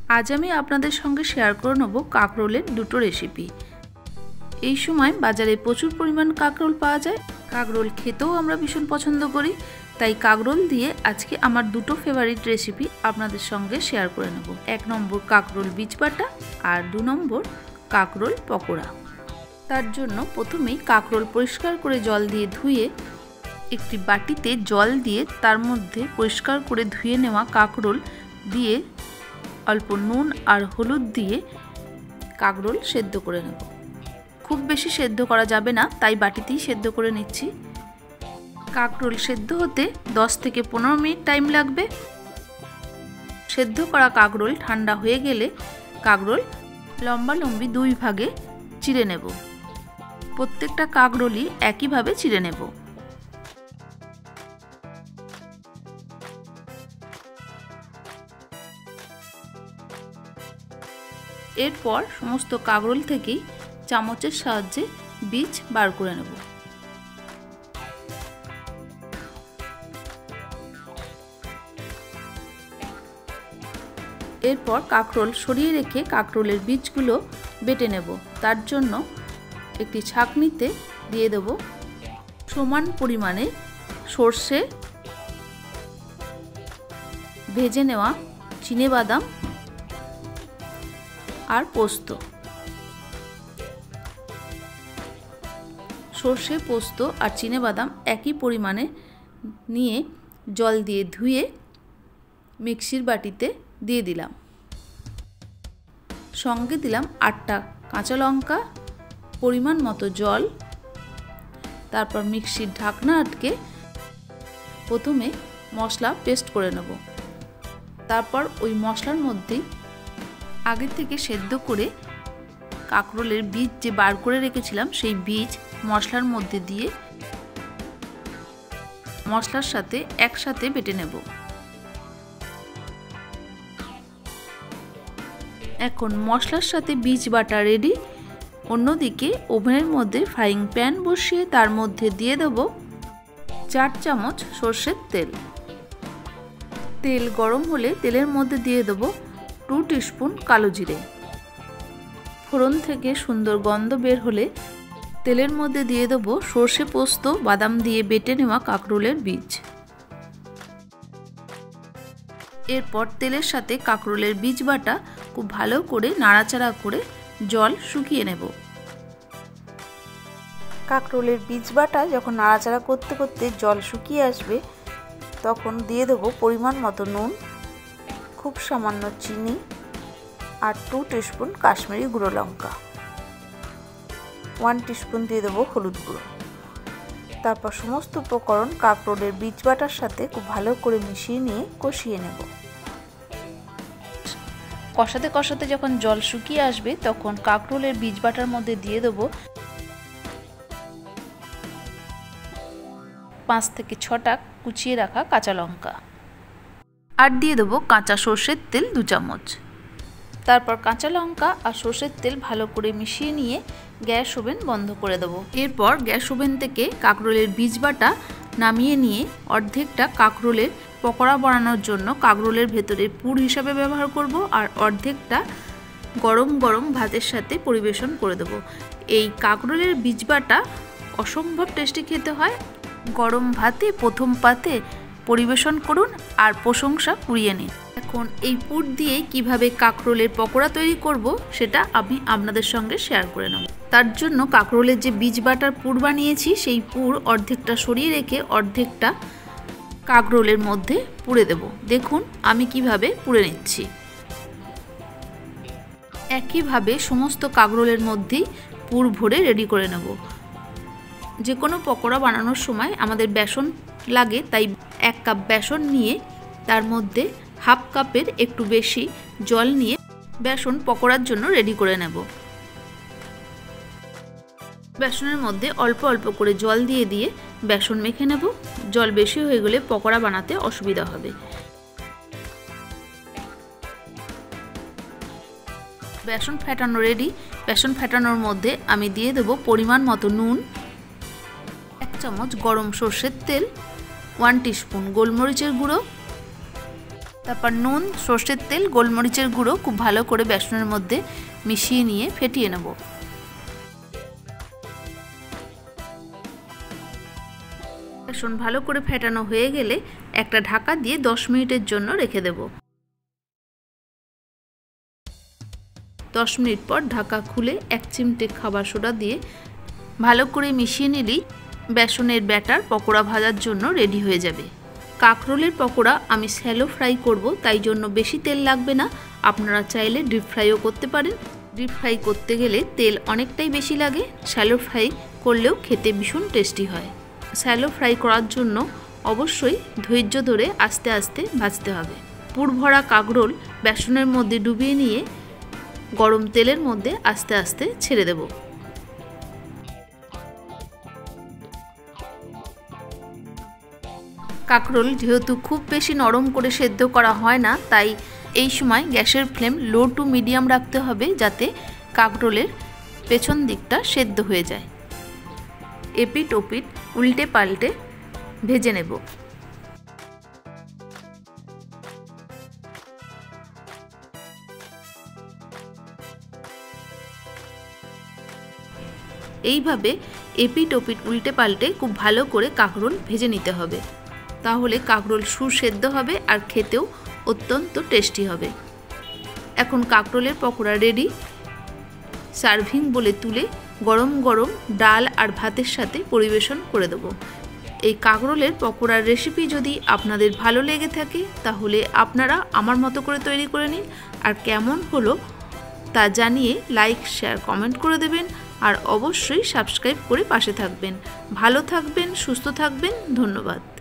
आज আমি আপনাদের সঙ্গে শেয়ার করে নেব কাঁকরোলের দুটো রেসিপি। এই সময় বাজারে প্রচুর পরিমাণ কাঁকরোল পাওয়া যায়। কাঁকরোল খেতেও আমরা ভীষণ পছন্দ করি, তাই কাঁকরোল দিয়ে আজকে আমার দুটো ফেভারিট রেসিপি আপনাদের সঙ্গে শেয়ার করে নেব। 1 নম্বর কাঁকরোল বীজ বাটা আর 2 নম্বর কাঁকরোল পকোড়া। তার জন্য প্রথমেই কাঁকরোল পরিষ্কার করে জল দিয়ে ধুয়ে একটি বাটিতে জল দিয়ে তার মধ্যে পরিষ্কার করে ধুয়ে নেওয়া কাঁকরোল দিয়ে অল্প নুন আর হলুদ দিয়ে কাঁকরোল সেদ্ধ করে নেব। খুব বেশি সেদ্ধ করা যাবে না, তাই বাটিতেই সেদ্ধ করে নিচ্ছি। কাঁকরোল সেদ্ধ হতে 10 থেকে 15 মিনিট টাইম লাগবে। সেদ্ধ করা কাঁকরোল ঠান্ডা হয়ে গেলে কাঁকরোল লম্বালম্বি 2 ভাগে চিড়ে নেব। প্রত্যেকটা কাঁকরোলই একইভাবে চিড়ে নেব। এরপর সমস্ত কাঁকরোল থেকেই চামচের সাহায্যে বীজ বার করে নেব। এরপর কাঁকরোল সরিয়ে রেখে কাঁকরোলের বীজগুলো বেটে নেব। তার জন্য একটি ছাঁকনিতে দিয়ে দেব সমান পরিমাণে সর্ষে, ভেজে নেওয়া চিনেবাদাম আর পোস্ত। সর্ষে, পোস্ত আর চিনেবাদাম একই পরিমাণে নিয়ে জল দিয়ে ধুয়ে মিক্সির বাটিতে দিয়ে দিলাম। সঙ্গে দিলাম 8টা কাঁচা লঙ্কা, পরিমাণ মতো জল। তারপর মিক্সির ঢাকনা আটকে প্রথমে মশলা পেস্ট করে নেব। তারপর ওই মশলার মধ্যেই আগে থেকে সেদ্ধ করে কাঁকরোলের বীজ যে বার করে রেখেছিলাম সেই বীজ মশলার মধ্যে দিয়ে মশলার সাথে একসাথে বেটে নেব। এখন মশলার সাথে বীজ বাটা রেডি। অন্যদিকে ওভেনের মধ্যে ফ্রাইং প্যান বসিয়ে তার মধ্যে দিয়ে দেব 4 চামচ সরষের তেল। তেল গরম হলে তেলের মধ্যে দিয়ে দেব 2 টিস্পুন কালো জিরে। ফোড়ন থেকে সুন্দর গন্ধ বের হলে তেলের মধ্যে দিয়ে দেব সর্ষে, পোস্ত, বাদাম দিয়ে বেটে নেওয়া কাঁকরোলের বীজ। এরপর তেলের সাথে কাঁকরোলের বীজ বাটা খুব ভালো করে নাড়াচাড়া করে জল শুকিয়ে নেব। কাঁকরোলের বীজ বাটা যখন নাড়াচাড়া করতে করতে জল শুকিয়ে আসবে তখন দিয়ে দেব পরিমাণ মতো নুন, খুব সামান্য চিনি আর 2 টিস্পুন কাশ্মীরি গুঁড়ো লঙ্কা, 1 টিস্পুন দিয়ে দেবো হলুদ গুঁড়ো। তারপর সমস্ত উপকরণ কাঁকরোলের বীজ বাটার সাথে খুব ভালো করে মিশিয়ে নিয়ে কষিয়ে নেব। কষাতে কষাতে যখন জল শুকিয়ে আসবে তখন কাঁকরোলের বীজ বাটার মধ্যে দিয়ে দেবো 5 থেকে 6টা কুচিয়ে রাখা কাঁচা লঙ্কা আর দিয়ে দেবো কাঁচা সর্ষের তেল 2 চামচ। তারপর কাঁচা লঙ্কা আর সর্ষের তেল ভালো করে মিশিয়ে নিয়ে গ্যাস ওভেন বন্ধ করে দেবো। এরপর গ্যাস ওভেন থেকে কাঁকরোলের বীজ বাটা নামিয়ে নিয়ে অর্ধেকটা কাঁকরোলের পকোড়া বানানোর জন্য কাঁকরোলের ভেতরে পুর হিসাবে ব্যবহার করব আর অর্ধেকটা গরম গরম ভাতের সাথে পরিবেশন করে দেব। এই কাঁকরোলের বীজ বাটা অসম্ভব টেস্টি খেতে হয়। গরম ভাতে প্রথম পাতে পরিবেশন করুন আর প্রশংসা কুড়িয়ে নিন। এখন এই পুর দিয়ে কিভাবে কাঁকরোলের পকোড়া তৈরি করব সেটা আমি আপনাদের সঙ্গে শেয়ার করে নেব। তার জন্য কাঁকরোলের যে বীজ বাটার পুর বানিয়েছি সেই পুর অর্ধেকটা সরিয়ে রেখে অর্ধেকটা কাঁকরোলের মধ্যে পুরে দেব। দেখুন আমি কিভাবে পুরে নিচ্ছি। একইভাবে সমস্ত কাঁকরোলের মধ্যেই পুর ভরে রেডি করে নেব। যে কোনো পকোড়া বানানোর সময় আমাদের বেসন লাগে, তাই 1 কাপ বেসন নিয়ে তার মধ্যে হাফ কাপের একটু বেশি জল নিয়ে বেসন পকোড়ার জন্য রেডি করে নেব। বেসনের মধ্যে অল্প অল্প করে জল দিয়ে দিয়ে বেসন মেখে নেব। জল বেশি হয়ে গেলে পকোড়া বানাতে অসুবিধা হবে। বেসন ফেটানো রেডি। বেসন ফেটানোর মধ্যে আমি দিয়ে দেব পরিমাণ মতো নুন, 1 চামচ গরম সর্ষের তেল, 1 টিস্পুন গোলমরিচের গুঁড়ো, তারপর নুন, সর্ষের তেল, গোলমরিচের গুঁড়ো খুব ভালো করে বেসনের মধ্যে মিশিয়ে নিয়ে ফেটিয়ে নেব। বেসন ভালো করে ফেটানো হয়ে গেলে একটা ঢাকা দিয়ে 10 মিনিটের জন্য রেখে দেব। 10 মিনিট পর ঢাকা খুলে 1 চিমটে খাবার সোডা দিয়ে ভালো করে মিশিয়ে নিলেই বেসনের ব্যাটার পকোড়া ভাজার জন্য রেডি হয়ে যাবে। কাঁকরোলের পকোড়া আমি শ্যালো ফ্রাই করব, তাই জন্য বেশি তেল লাগবে না। আপনারা চাইলে ডিপ ফ্রাইও করতে পারেন। ডিপ ফ্রাই করতে গেলে তেল অনেকটাই বেশি লাগে, শ্যালো ফ্রাই করলেও খেতে ভীষণ টেস্টি হয়। শ্যালো ফ্রাই করার জন্য অবশ্যই ধৈর্য ধরে আস্তে আস্তে ভাজতে হবে। পুর ভরা কাঁকরোল বেসনের মধ্যে ডুবিয়ে নিয়ে গরম তেলের মধ্যে আস্তে আস্তে ছেড়ে দেব। কাঁকরোল যেহেতু খুব বেশি নরম করে সেদ্ধ করা হয় না, তাই এই সময় গ্যাসের ফ্লেম লো টু মিডিয়াম রাখতে হবে, যাতে কাঁকরোলের পেছন দিকটা সেদ্ধ হয়ে যায়। এপিট ওপিট উল্টে পাল্টে ভেজে নেব। এইভাবে এপিট ওপিট উল্টে পাল্টে খুব ভালো করে কাঁকরোল ভেজে নিতে হবে, তাহলে কাঁকরোল সুসেদ্ধ হবে আর খেতেও অত্যন্ত টেস্টি হবে। এখন কাঁকরোলের পকোড়া রেডি। সার্ভিং বলে তুলে গরম গরম ডাল আর ভাতের সাথে পরিবেশন করে দেব। এই কাঁকরোলের পকোড়ার রেসিপি যদি আপনাদের ভালো লেগে থাকে তাহলে আপনারা আমার মতো করে তৈরি করে নিন, আর কেমন হলো তা জানিয়ে লাইক, শেয়ার, কমেন্ট করে দেবেন, আর অবশ্যই সাবস্ক্রাইব করে পাশে থাকবেন। ভালো থাকবেন, সুস্থ থাকবেন। ধন্যবাদ।